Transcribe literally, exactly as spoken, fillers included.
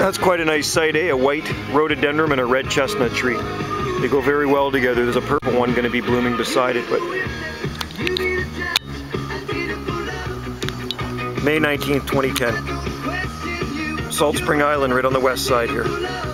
That's quite a nice sight, eh? A white rhododendron and a red chestnut tree. They go very well together. There's a purple one going to be blooming beside it, but May nineteenth, twenty ten. Salt Spring Island right on the west side here.